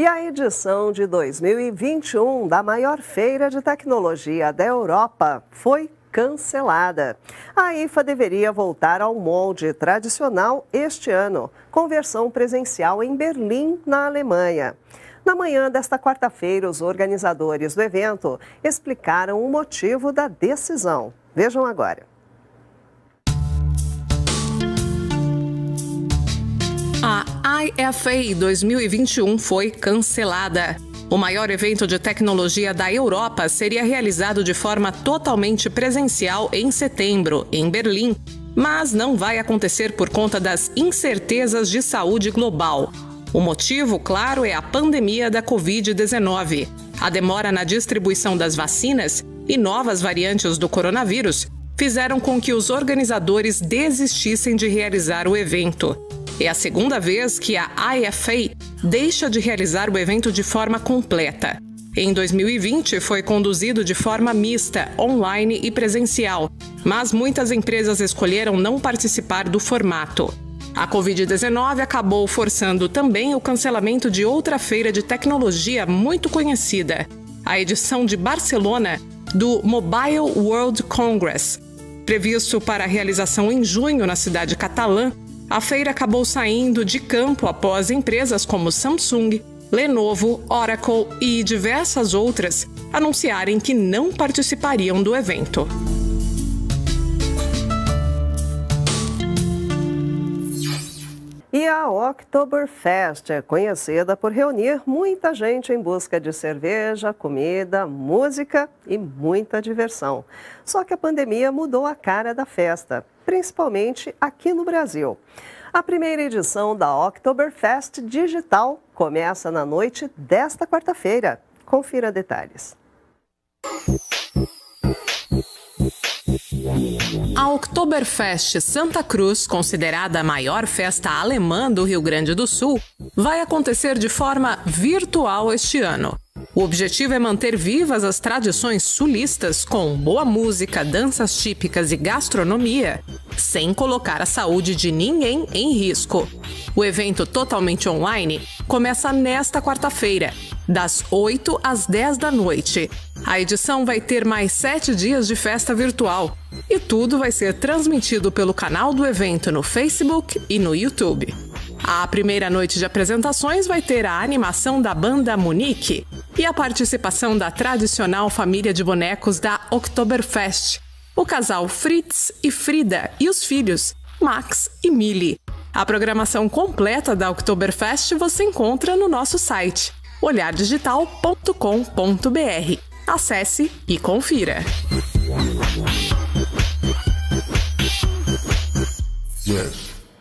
E a edição de 2021 da maior feira de tecnologia da Europa foi cancelada. A IFA deveria voltar ao molde tradicional este ano, com versão presencial em Berlim, na Alemanha. Na manhã desta quarta-feira, os organizadores do evento explicaram o motivo da decisão. Vejam agora. A IFA 2021 foi cancelada. O maior evento de tecnologia da Europa seria realizado de forma totalmente presencial em setembro, em Berlim, mas não vai acontecer por conta das incertezas de saúde global. O motivo, claro, é a pandemia da Covid-19. A demora na distribuição das vacinas e novas variantes do coronavírus fizeram com que os organizadores desistissem de realizar o evento. É a segunda vez que a IFA deixa de realizar o evento de forma completa. Em 2020, foi conduzido de forma mista, online e presencial, mas muitas empresas escolheram não participar do formato. A Covid-19 acabou forçando também o cancelamento de outra feira de tecnologia muito conhecida, a edição de Barcelona do Mobile World Congress. Previsto para a realização em junho na cidade catalã, a feira acabou saindo de campo após empresas como Samsung, Lenovo, Oracle e diversas outras anunciarem que não participariam do evento. E a Oktoberfest é conhecida por reunir muita gente em busca de cerveja, comida, música e muita diversão. Só que a pandemia mudou a cara da festa, principalmente aqui no Brasil. A primeira edição da Oktoberfest Digital começa na noite desta quarta-feira. Confira detalhes. A Oktoberfest Santa Cruz, considerada a maior festa alemã do Rio Grande do Sul, vai acontecer de forma virtual este ano. O objetivo é manter vivas as tradições sulistas com boa música, danças típicas e gastronomia, sem colocar a saúde de ninguém em risco. O evento totalmente online começa nesta quarta-feira, das 8 às 10 da noite. A edição vai ter mais 7 dias de festa virtual e tudo vai ser transmitido pelo canal do evento no Facebook e no YouTube. A primeira noite de apresentações vai ter a animação da banda Munique e a participação da tradicional família de bonecos da Oktoberfest, o casal Fritz e Frida e os filhos Max e Millie. A programação completa da Oktoberfest você encontra no nosso site olhardigital.com.br. Acesse e confira. Yes.